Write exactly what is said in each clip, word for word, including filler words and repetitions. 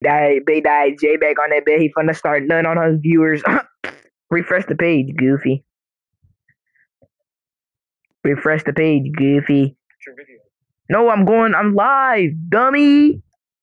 That big guy J back on that bed. He finna start none on his viewers. Refresh the page, Goofy. Refresh the page, Goofy. No, I'm going. I'm live, dummy.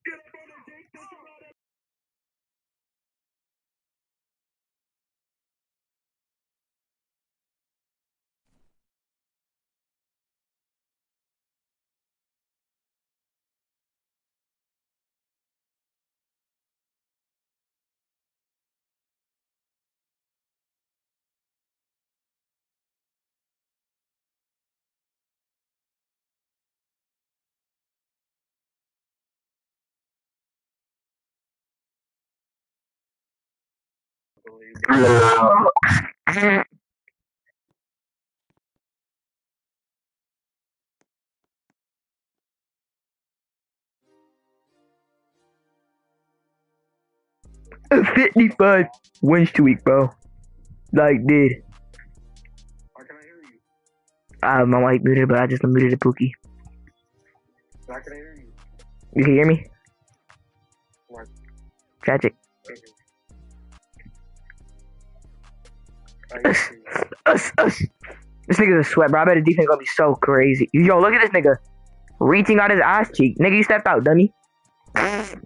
fifty-five wins to week, bro. Like, dude. Uh, my mic muted, but I just muted the Pookie. I can hear you. You can hear me? What? Tragic. I Us, us, us. This nigga's a sweat, bro. I bet his defense gonna be so crazy. Yo, look at this nigga reaching out his ass cheek. Nigga, you stepped out, dummy. I'm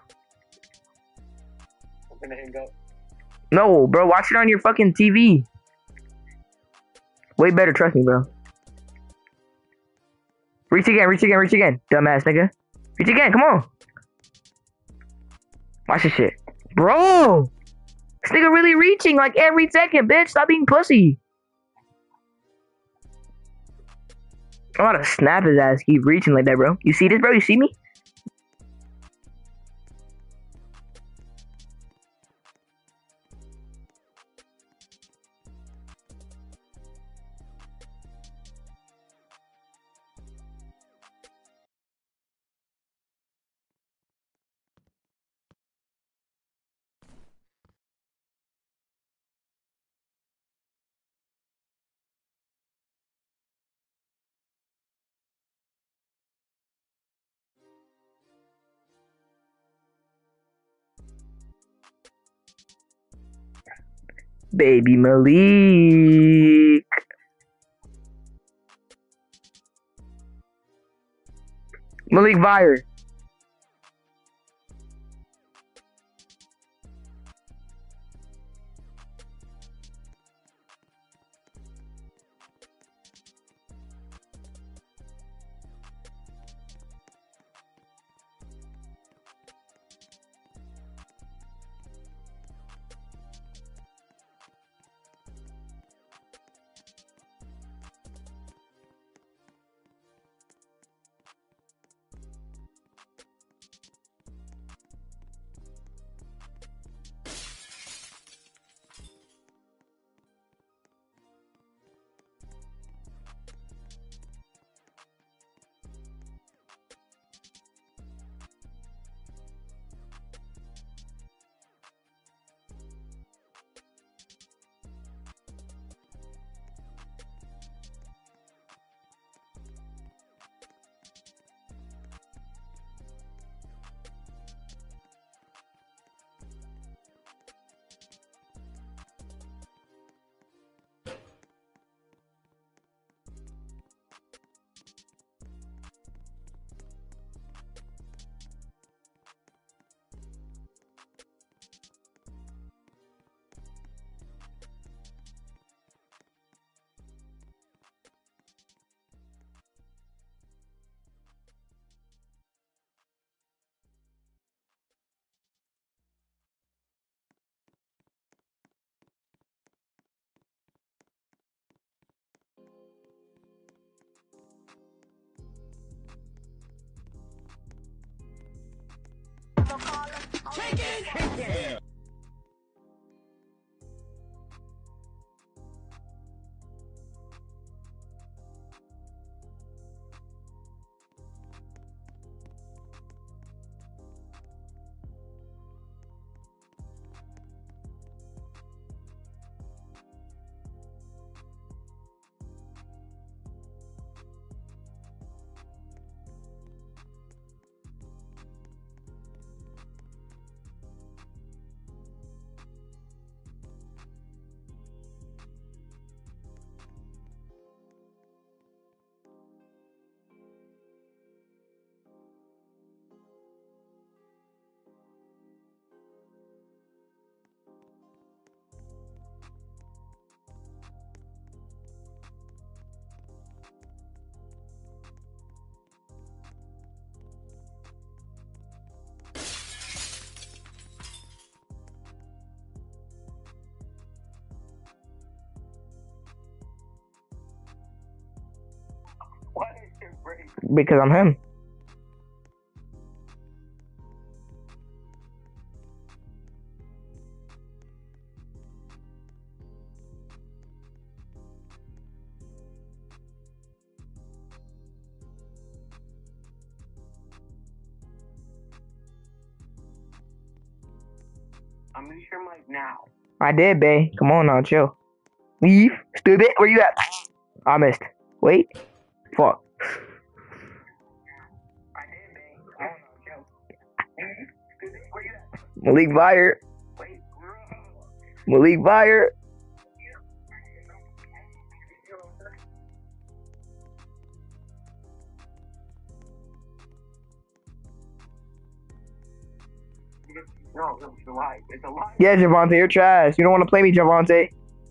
gonna hang up. No, bro, watch it on your fucking T V. Way better, trust me, bro. Reach again, reach again, reach again, dumbass nigga. Reach again, come on. Watch this shit. Bro! This nigga really reaching like every second, bitch. Stop being pussy. I'm about to snap his ass. Keep reaching like that, bro. You see this, bro? You see me? Baby Malik. Malik Vire. Because I'm him. I'm gonna share my now. I did, bae. Come on now, chill. Leave. Stupid. Where you at? I missed. Wait. Fuck. I did, babe. Come on now, chill. Where you at? Malik Fire. Wait, bro. Malik Fire. No, no, it's a lie. It's a lie. Yeah, Javante, you're trash. You don't want to play me, Javante.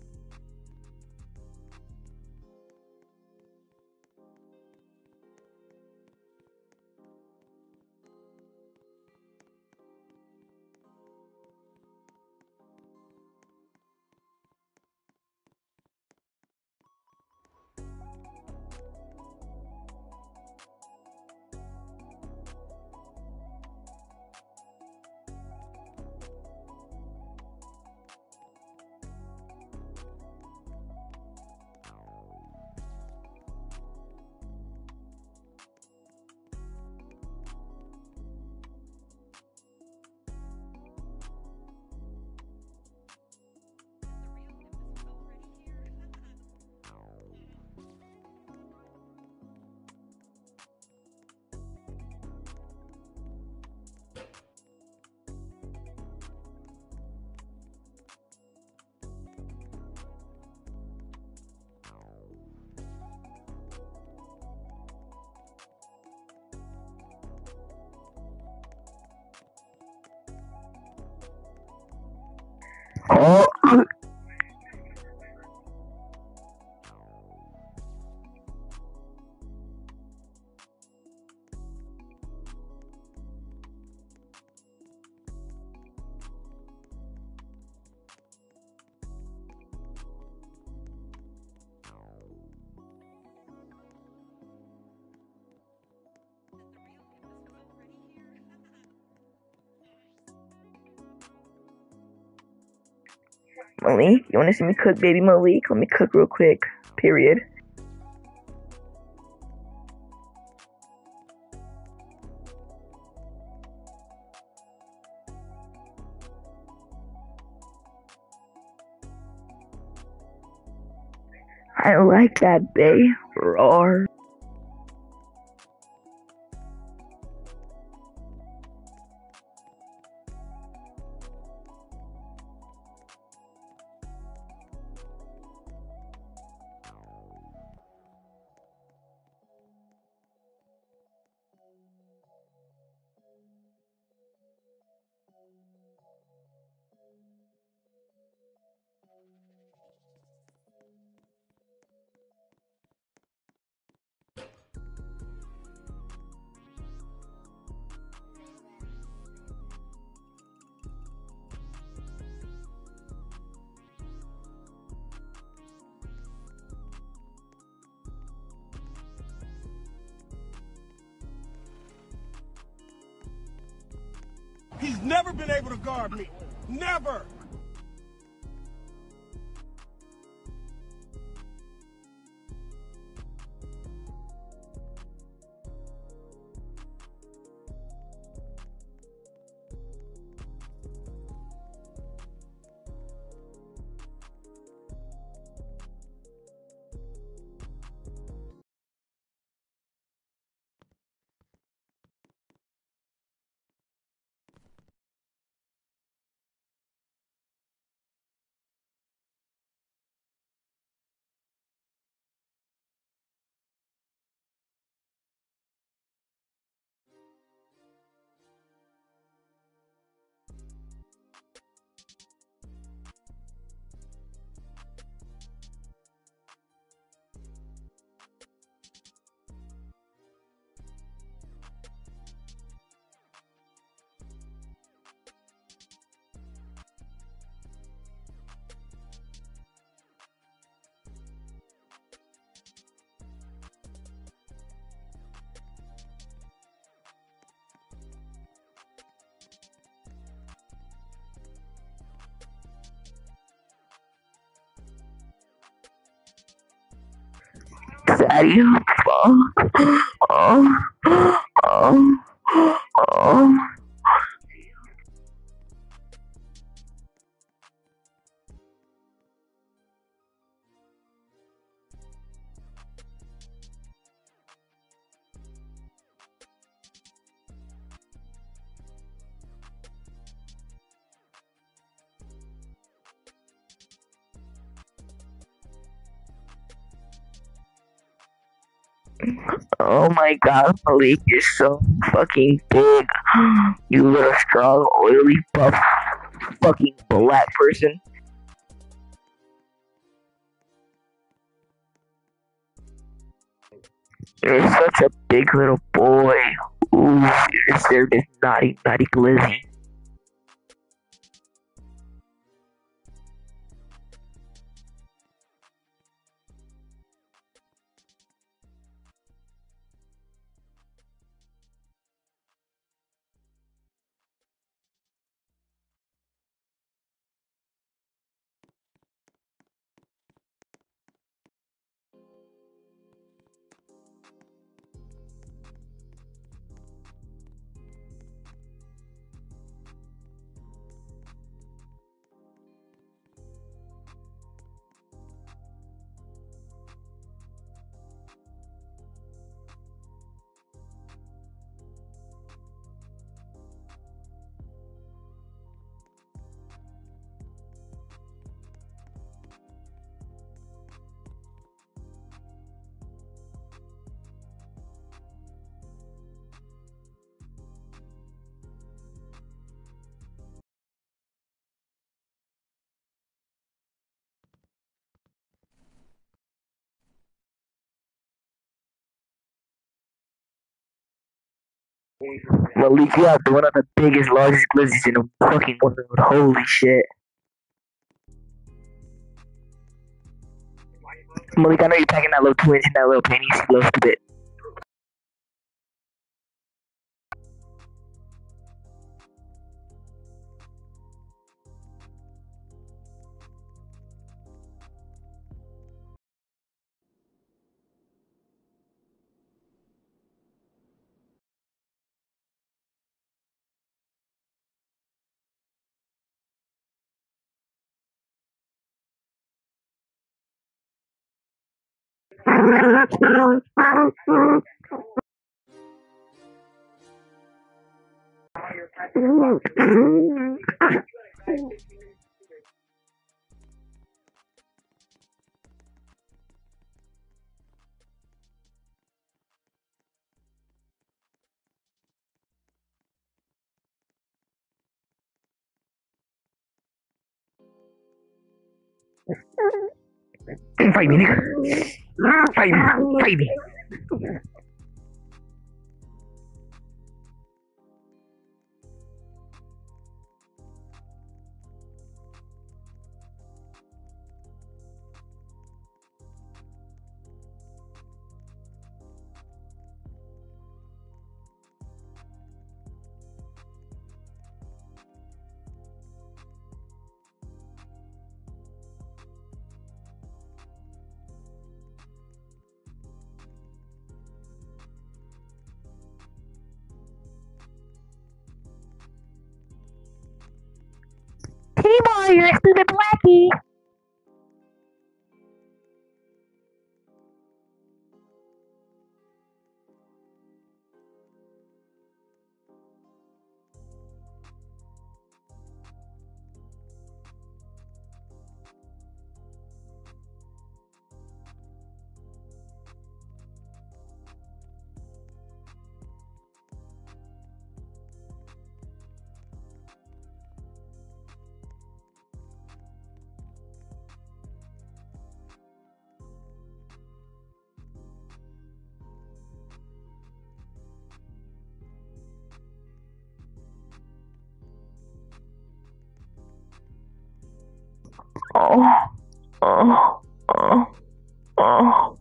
Oh. Malik, you want to see me cook, baby Malik? Let me cook real quick. Period. I like that, bae. Roar. He's never been able to guard me. Never. Daddy, fuck. Oh, oh, oh. Oh my god, Malik, you're so fucking big. You little strong, oily, buff, fucking black person. You're such a big little boy. Ooh, you're there, this naughty, naughty glizzy. Malik, you have one of the biggest, largest glizzies in the fucking world. Holy shit. Malik, I know you're packing that little twins and that little penny, you little stupid. Fight me, nigga. Fight me, fight me. T-Boy, you're a stupid blackie. Oh, oh, oh, oh.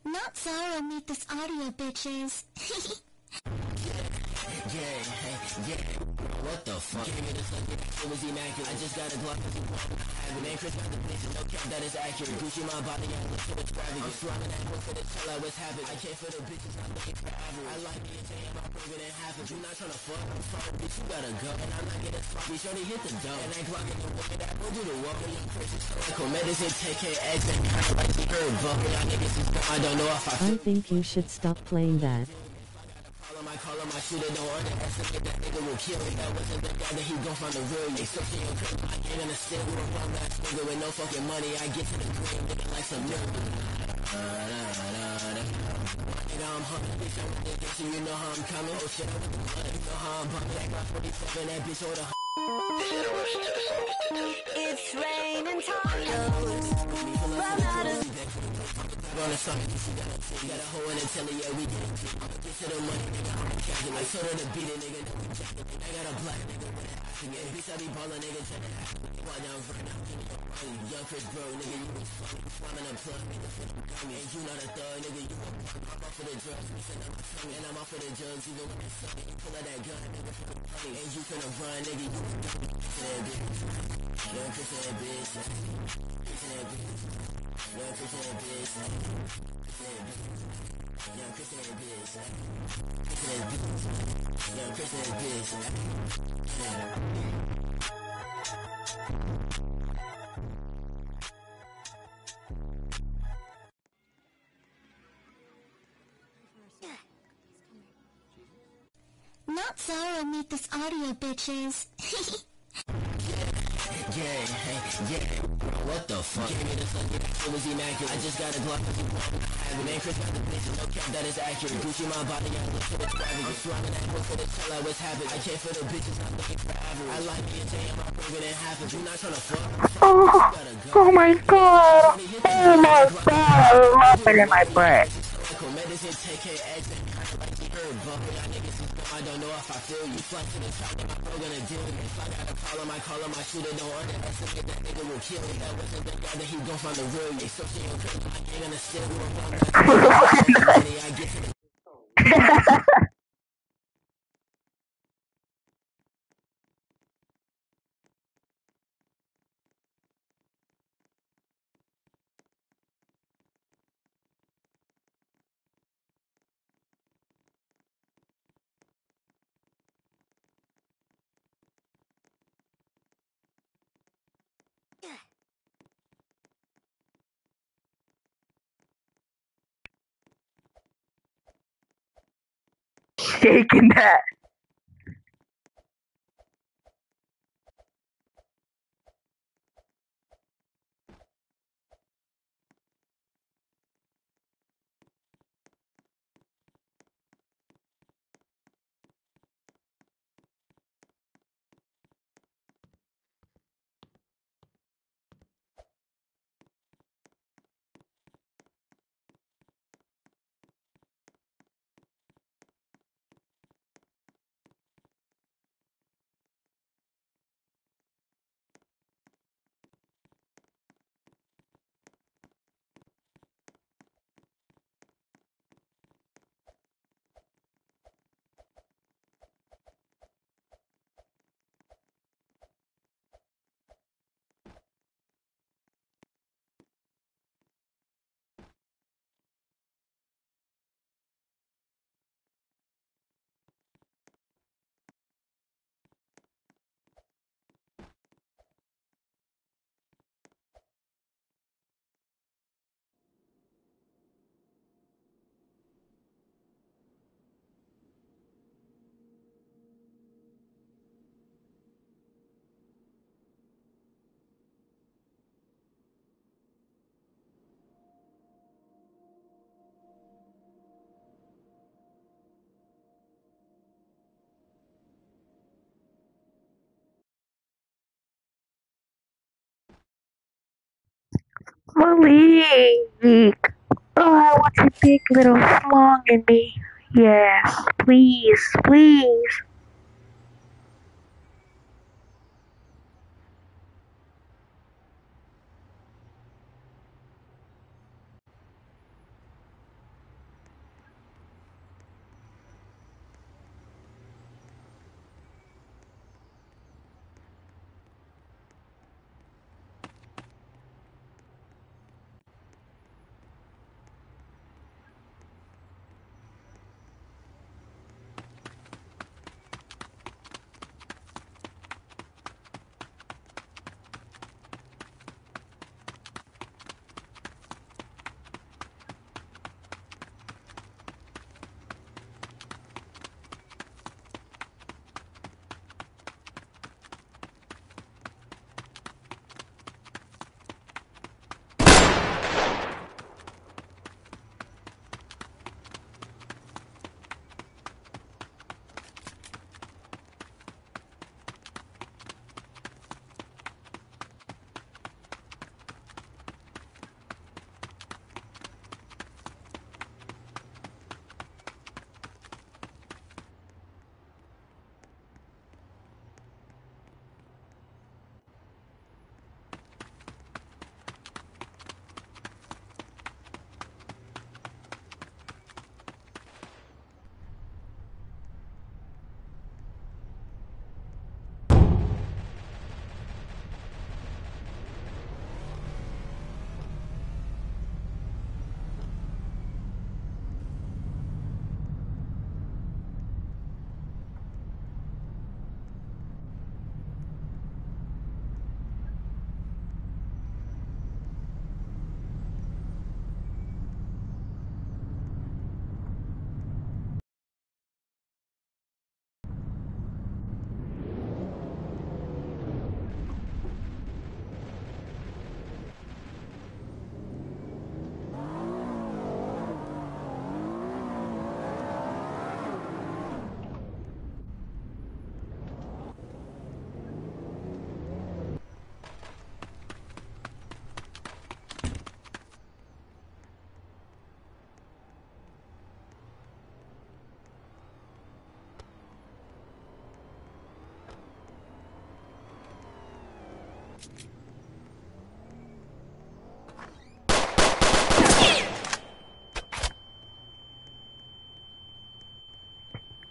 Not sorrow meet this audio, bitches. Yeah, yeah, what the fuck? Give me the fuck, it was immaculate. I just got a Glock, cause you want to have it. Man, Chris got the bitch, no cap, that is accurate. Gucci my body, I look for extravagant. I'm swimming that boy for the chill, I was happy. I came for the bitches, I'm looking for average. I like me and J M, I'm bigger than half it. You not tryna fuck, I'm sorry, bitch, you gotta go. And I'm not getting sloppy, shorty hit the dough. And that Glock in the way, that go do the walk. And young crazy, so like cool medicine, take K X, and kinda like the herb. But y'all niggas is dumb, I don't know if I I think you should stop playing that. Call him, I call him, I shoot it, don't underestimate that nigga will kill me. That wasn't the guy that he gon' find the real you. So she don't care, I ain't gonna stick with a bum ass nigga with no fucking money. I get to the green, nigga like some nigga. Nigga, I'm hungry, bitch, I'm with the so you know how I'm coming. Oh shit, I'm with the blood, you know how I'm bumping. That Glock forty-seven, that bitch or the this interruption to the song is to tell you that It's raining tacos. Run out of on the song, you got a you got a hoe in the telly, yeah, we get it. I'ma get to the money, nigga, I'ma calculate. I told her to beat it, nigga, no we jacket. I got a black nigga with an action, yeah, bitch, I be ballin', nigga, check it out. Why down right now, give me a money. Young Chris bro, nigga, you was funny. Swimming a plug, nigga, for the dummy. And you not a thug, nigga, you a punk. I'm off for the drugs, we send up my tongue. And I'm off for the drugs, even when it's sunny. You pull out that gun, nigga, for the money. And you finna run, nigga, you a dummy. That bitch, young Chris that bitch, Chris that bitch, young Chris that bitch, young Chris that bitch, Chris that bitch, young Chris that Not sorrow meet this audio, bitches. Yeah, yeah, what the fuck? Give me the fuck, it was immaculate. I just got a Glock, cause you want to have it. Man, Chris got the bitch, no cap, that is accurate. Gucci my body, I look for extravagant. I'm swimming that boy for the chill, I was happy. I came for the bitches, I'm looking for average. I like me and J M, I'm bigger than half it. You not tryna fuck, I'm sorry, Oh, you gotta go. oh my god. Oh my god. I love it in my butt. Medicine, take K X, and kinda like the herb. But y'all niggas is dumb, I don't know if I feel you. Fly to the top, and my bro gonna deal with it. If I got a problem, I call him, I shoot it, don't underestimate that nigga will kill me. That wasn't the guy that he gon' find the real you. So she don't care, I ain't gonna stick with a bum ass nigga. I get to the Shaking that. Malik. Oh, I want your big little slong in me. Yes, please, please.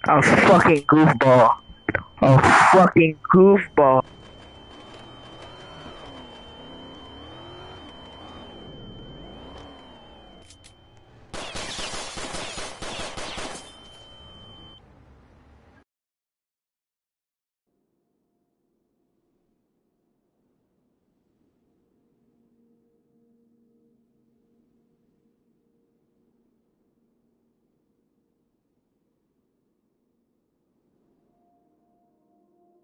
A fucking goofball. A fucking goofball.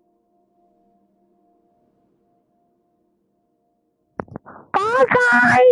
Bye, guys.